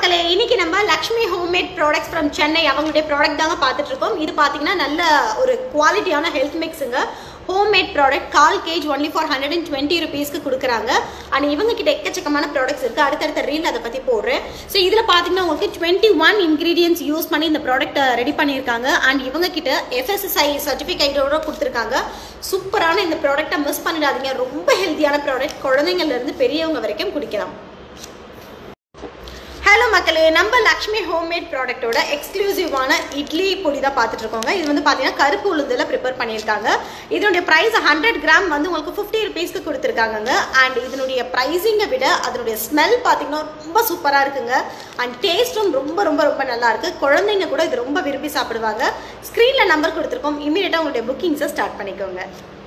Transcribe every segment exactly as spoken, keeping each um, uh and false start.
மக்களே, இன்னைக்கு நம்ம Lakshmi homemade products from Chennai அவங்களுடைய ப்ராடக்ட் தாங்க பார்த்துட்டு இருக்கோம். இது பார்த்தீங்கன்னா நல்ல ஒரு குவாலிட்டியான ஹெல்த் மிக்ஸுங்க. ஹோம்மேட் ப்ராடக்ட் கால் KG only for hundred and twenty ருபீஸ்க்கு கொடுக்குறாங்க. அண்ட் இவங்க கிட்ட எக்கச்சக்கமான ப்ராடக்ட்ஸ் இருக்குது. அடுத்தடுத்த ரீல் அதை பற்றி போடுறேன். ஸோ இதில் பார்த்தீங்கன்னா உங்களுக்கு டுவெண்ட்டி ஒன் இன்க்ரீடியன்ஸ் யூஸ் பண்ணி இந்த ப்ராடக்ட்டை ரெடி பண்ணியிருக்காங்க. அண்ட் இவங்க கிட்ட எஃப்எஸ்எஸ்ஐ சர்டிஃபிகேட்டோட கொடுத்துருக்காங்க. சூப்பரான இந்த ப்ராடக்ட்டை மிஸ் பண்ணிடாதீங்க. ரொம்ப ஹெல்த்தியான ப்ராடக்ட், குழந்தைங்கள்லேருந்து பெரியவங்க வரைக்கும் குடிக்கலாம். ஹலோ மக்களே, நம்ம லக்ஷ்மி ஹோம்மேட் ப்ராடக்டோட எக்ஸ்க்ளூசிவான இட்லி பொடி தான் பார்த்துட்டு இருக்கோங்க. இது வந்து பார்த்தீங்கன்னா கருப்பு உளுந்தில் ப்ரிப்பேர் பண்ணியிருக்காங்க. இதனுடைய ப்ரைஸ் ஹண்ட்ரட் கிராம் வந்து உங்களுக்கு ஃபிஃப்டி ருபீஸ்க்கு கொடுத்துருக்காங்க. அண்ட் இதனுடைய ப்ரைஸிங்கை விட அதனுடைய ஸ்மெல் பார்த்தீங்கன்னா ரொம்ப சூப்பராக இருக்குங்க. அண்ட் டேஸ்ட்டும் ரொம்ப ரொம்ப ரொம்ப நல்லா இருக்குது. குழந்தைங்க கூட இது ரொம்ப விரும்பி சாப்பிடுவாங்க. ஸ்க்ரீனில் நம்பர் கொடுத்துருக்கோம். இமீடியட்டாக உங்களுடைய புக்கிங்ஸை ஸ்டார்ட் பண்ணிக்கோங்க.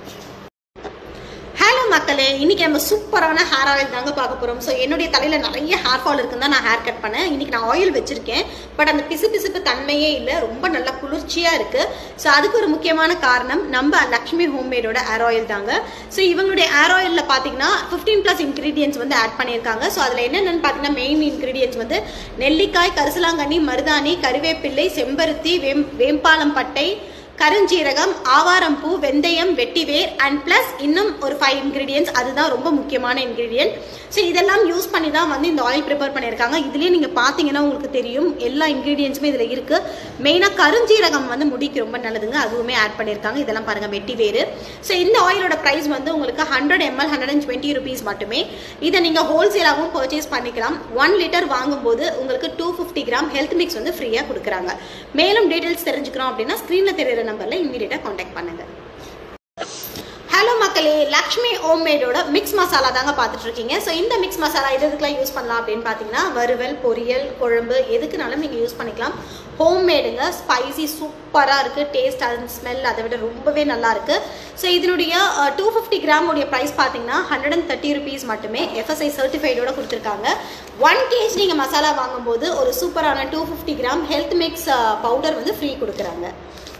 ஹலோ மக்களே, இன்னைக்கு நம்ம சூப்பரான ஹேர் ஆயில் தாங்க பார்க்க போகிறோம். ஸோ என்னுடைய தலையில் நிறைய ஹேர் ஃபால் இருக்குன்னு தான் நான் ஹேர் கட் பண்ணேன். இன்னைக்கு நான் ஆயில் வச்சிருக்கேன். பட் அந்த பிசு பிசுப்பு தன்மையே இல்லை, ரொம்ப நல்லா குளிர்ச்சியாக இருக்குது. ஸோ அதுக்கு ஒரு முக்கியமான காரணம் நம்ம லக்ஷ்மி ஹோம்மேடோட ஹேர் ஆயில் தாங்க. ஸோ இவங்களுடைய ஹேர் ஆயிலில் பார்த்தீங்கன்னா ஃபிஃப்டீன் ப்ளஸ் இன்க்ரீடியன்ஸ் வந்து ஆட் பண்ணியிருக்காங்க. ஸோ அதில் என்னென்னு பார்த்தீங்கன்னா மெயின் இன்க்ரீடியன்ஸ் வந்து நெல்லிக்காய், கரிசலாங்கண்ணி, மருதாணி, கருவேப்பிள்ளை, செம்பருத்தி, வேம் வேம்பாலம் பட்டை, கருஞ்சீரகம், ஆவாரம் பூ, வெந்தயம், வெட்டிவேர் அண்ட் பிளஸ் இன்னும் ஒரு ஃபைவ் இன்க்ரீடியன்ஸ். அதுதான் ரொம்ப முக்கியமான இன்க்ரீடியன்ட். ஸோ இதெல்லாம் யூஸ் பண்ணி தான் வந்து இந்த ஆயில் ப்ரிப்பேர் பண்ணியிருக்காங்க. இதுலேயே நீங்கள் பார்த்தீங்கன்னா உங்களுக்கு தெரியும் எல்லா இன்க்ரீடியன்ஸுமே இதில் இருக்குது. மெயினாக கருஞ்சீரகம் வந்து முடிக்கு ரொம்ப நல்லதுங்க, அதுவுமே ஆட் பண்ணியிருக்காங்க. இதெல்லாம் பாருங்கள், வெட்டிவேர். ஸோ இந்த ஆயிலோட ப்ரைஸ் வந்து உங்களுக்கு hundred ML hundred and twenty rupees மட்டுமே. இதை நீங்கள் ஹோல்சேலாகவும் பர்ச்சேஸ் பண்ணிக்கலாம். ஒன் லிட்டர் வாங்கும்போது உங்களுக்கு two fifty gram health mix வந்து ஃப்ரீயாக கொடுக்குறாங்க. மேலும் டீட்டெயில்ஸ் தெரிஞ்சுக்கிறோம் அப்படின்னா ஸ்க்ரீனில் தெரியுற நம்பர்ல இமீடியட்டா காண்டாக்ட் பண்ணுங்க. ஹலோ மக்களே, லக்ஷ்மி ஹோம்மேடோட மிக்ஸ் மசாலா தாங்க பார்த்துட்டு இருக்கீங்க. ஸோ இந்த மிக்ஸ் மசாலா எது எதுக்கெல்லாம் யூஸ் பண்ணலாம் அப்படின்னு பார்த்தீங்கன்னா வறுவல், பொரியல், குழம்பு எதுக்குனாலும் நீங்கள் யூஸ் பண்ணிக்கலாம். ஹோம்மேடுங்க, ஸ்பைசி சூப்பராக இருக்குது. டேஸ்ட் அண்ட் ஸ்மெல் அதை விட ரொம்பவே நல்லா இருக்குது. ஸோ இதனுடைய டூ ஃபிஃப்டி கிராம் உடைய ப்ரைஸ் பார்த்தீங்கன்னா ஹண்ட்ரட் அண்ட் தேர்ட்டி ருபீஸ் மட்டுமே. எஃப்எஸ்ஐ சர்டிஃபைடோட கொடுத்துருக்காங்க. ஒன் கேஜ் நீங்கள் மசாலா வாங்கும்போது ஒரு சூப்பரான two fifty gram health mix powder வந்து ஃப்ரீ கொடுக்குறாங்க.